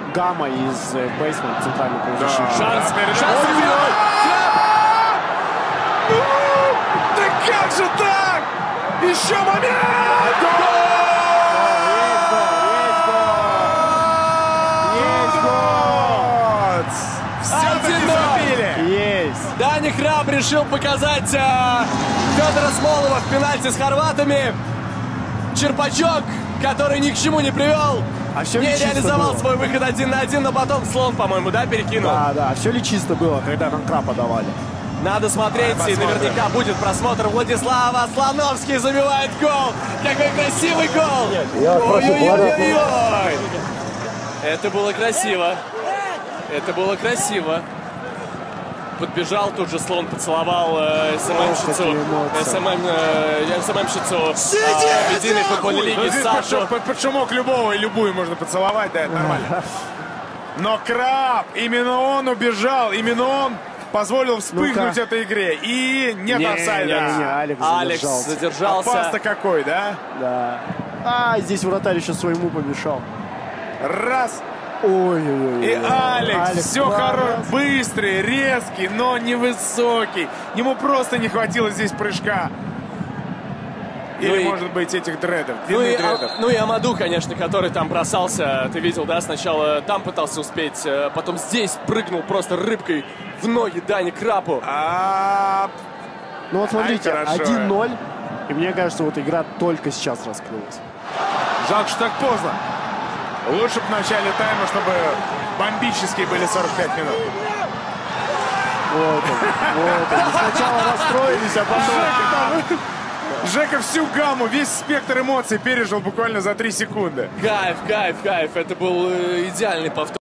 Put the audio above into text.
Гамма из Бейсмент, центральный полузащитник. Шанс. Да как же так? Еще момент! Все-таки забили! Есть! Даня Краб решил показать Федора Смолова в пенальти с хорватами. Черпачок, который ни к чему не привел, А все не ли чисто реализовал было? свой выход 1 на 1, но потом слон, по-моему, да, перекинул. Да, все ли чисто было, когда нам Крапа давали? Надо смотреть, и наверняка будет просмотр. Владислава Слоновский забивает гол. Какой красивый гол! Ой-ой-ой-ой-ой! Это было красиво. Это было красиво. Подбежал, тут же слон поцеловал СММщицу, медийной футбольной лиги Здесь Сашу. под шумок любого и любую можно поцеловать, да, это нормально. Но Краб, именно он убежал, именно он позволил вспыхнуть этой игре. И нет офсайда. Алекс задержался. Пас-то какой, да? Да. Здесь вратарь еще своему помешал. Раз. Ой-ой-ой. И Алекс все хороший, быстрый, резкий, но невысокий. Ему просто не хватило здесь прыжка. Или, может быть, этих дредов. Ну и Амаду, конечно, который там бросался. Ты видел, да? Сначала там пытался успеть, потом здесь прыгнул просто рыбкой в ноги Дани Крапу. Ну вот смотрите, хорошо. 1-0. И мне кажется, вот игра только сейчас раскрылась. Жалко, что так поздно. Лучше бы в начале тайма, чтобы бомбические были 45 минут. Вот он. Сначала расстроились, а потом... Жека всю гамму, весь спектр эмоций пережил буквально за 3 секунды. Кайф. Это был идеальный повтор.